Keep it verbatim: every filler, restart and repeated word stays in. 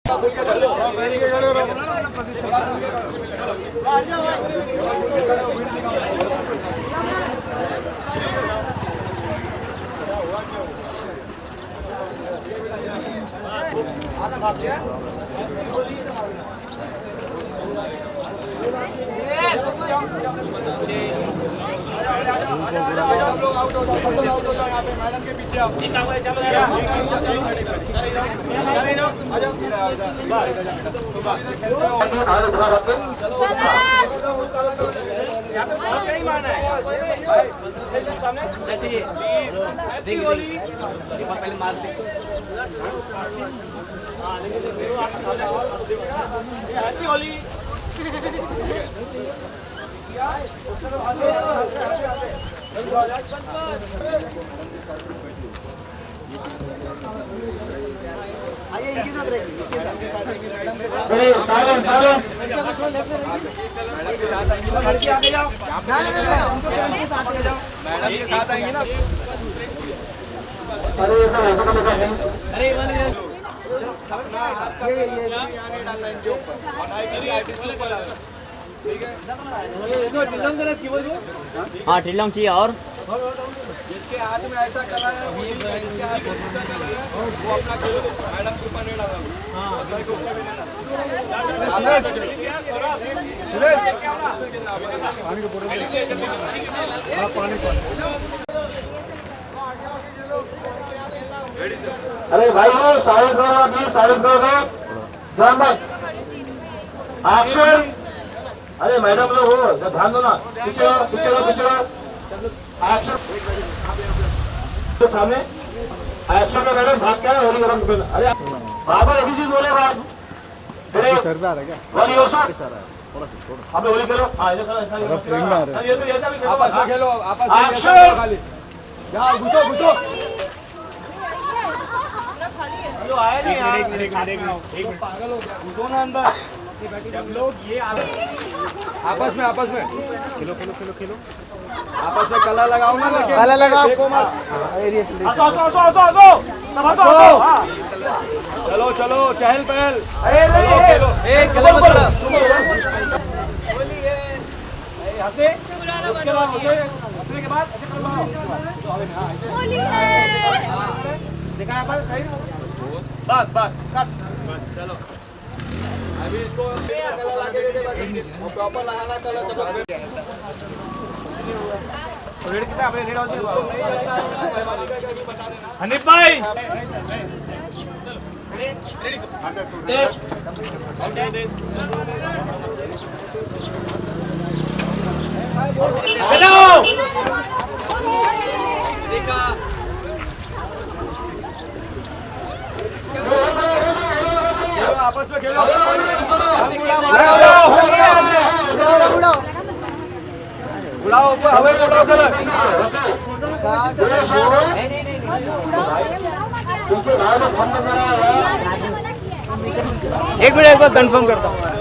Madam के पीछे आओ। पहले मारते आइए इनके साथ रहेंगे। लड़की आगे जाओ। ना ना ना उनको साथ ले जाओ। मैडम के साथ आएंगे ना। अरे अरे ये ये हाँ टिल्लम किया और जिसके हाथ में ऐसा कलर है जिसके हाथ में ऐसा कलर है वो अपना खेलो मैडम के ऊपर नहीं डाला। अरे भाई वो साइड करो अपनी साइड करो ध्यान भाई एक्शन। अरे मैडम लोग हो ध्यान दो ना पीछे पीछे पीछे एक्शन सामने एक्शन में मैडम भाग क्या है होली गरम। अरे बाबा एक ही चीज बोले बात सरदार है क्या आप होली खेलो आपस में खेलो आपस में खाली जाओ घुसो घुसो। आया नहीं यार एक मिनट एक मिनट पागल हो गया घुसो ना अंदर। जब लोग ये आपस में आपस में खेलो खेलो खेलो खेलो आपस में कलर लगाओ ना कलर लगाओ। चलो चलो चहल पहल। चलो एक कलर बदलो। हंसे उसके बाद हंसे हंसने के बाद ऐसे करवाओ। दिखाया पर सही बस बस बस चलो अभी इसको कलर लगा के प्रॉपर लगाना कलर सब रेड कितना आपने रेड हो हनीफ भाई चलो देखा आपस में खेलो बुलाओ ऊपर हवा में उड़ाओ कलर। एक मिनट एक बार कंफर्म करता हूँ।